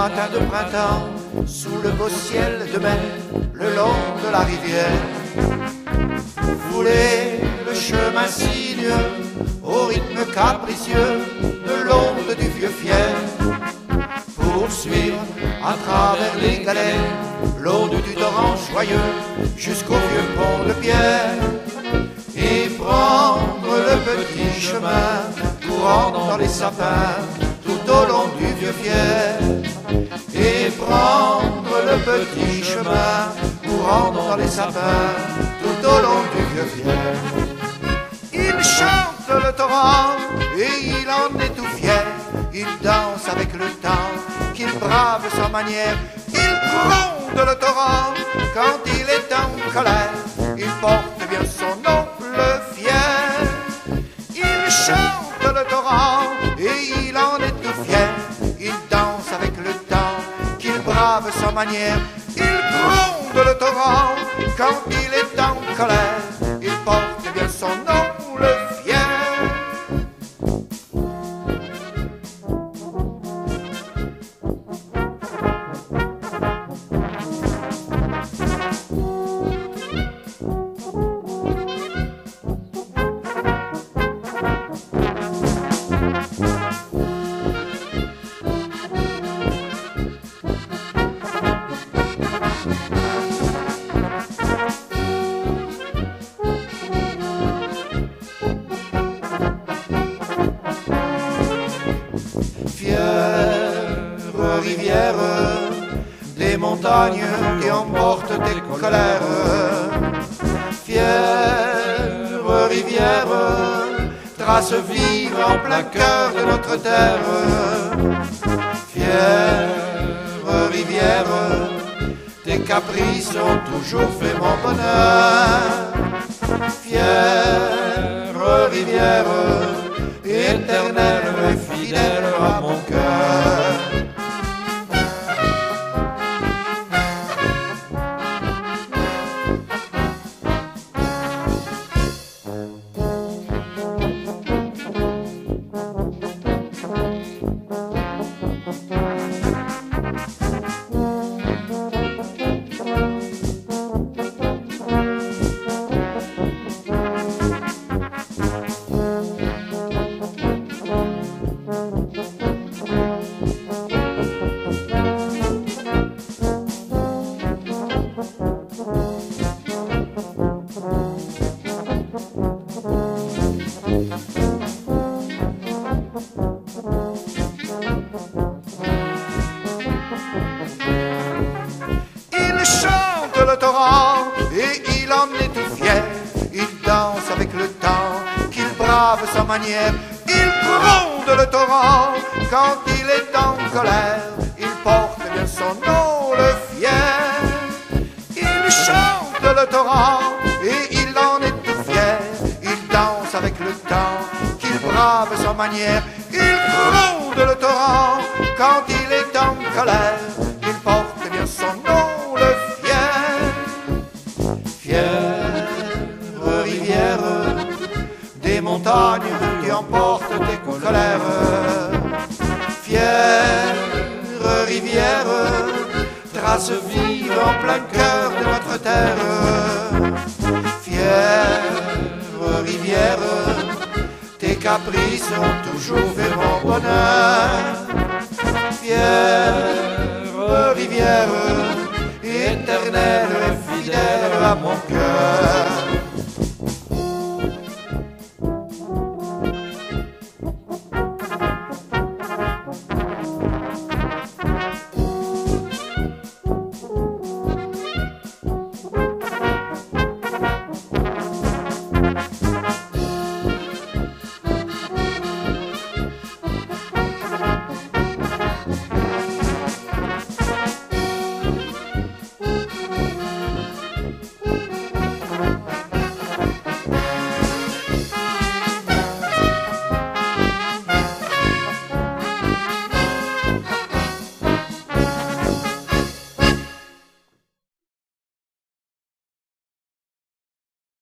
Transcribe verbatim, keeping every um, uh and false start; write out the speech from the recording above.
matin de printemps, sous le beau ciel de mai, le long de la rivière. Foulez le chemin sinueux, au rythme capricieux de l'onde du vieux fier. Poursuivre à travers les galets l'onde du torrent joyeux jusqu'au vieux pont de pierre. Et prendre le petit chemin courant dans les sapins tout au long du vieux fier. Et prendre le petit chemin courant dans les sapins tout au long du vieux fier. Il chante le torrent et il en est tout fier. Il danse avec le temps qu'il brave sa manière. Il gronde le torrent quand il est en colère. Il porte bien son nom, le fier. Il chante le torrent et il en est tout fier. Il danse avec le temps qu'il brave sa manière. Il gronde le torrent quand il est en colère. Il porte bien son nom, le fier. Rivière des montagnes qui emportent tes colères. Fière rivière, trace vive en plein cœur de notre terre. Fière rivière, tes caprices ont toujours fait mon bonheur. Fière rivière, éternelle et fidèle à mon cœur. Le torrent et il en est tout fier. Il danse avec le temps qu'il brave sa manière. Il gronde le torrent quand il est en colère. Il porte bien son nom, le fier. Il chante le torrent et il en est tout fier. Il danse avec le temps qu'il brave sa manière. Il gronde le torrent quand il est en colère. Il porte bien son nom, le fier. Fière rivière des montagnes qui emportent tes colères. Fière rivière, trace vive en plein cœur de notre terre. Fière rivière, tes caprices ont toujours fait mon bonheur. Fière rivière, éternelle et fidèle à mon cœur.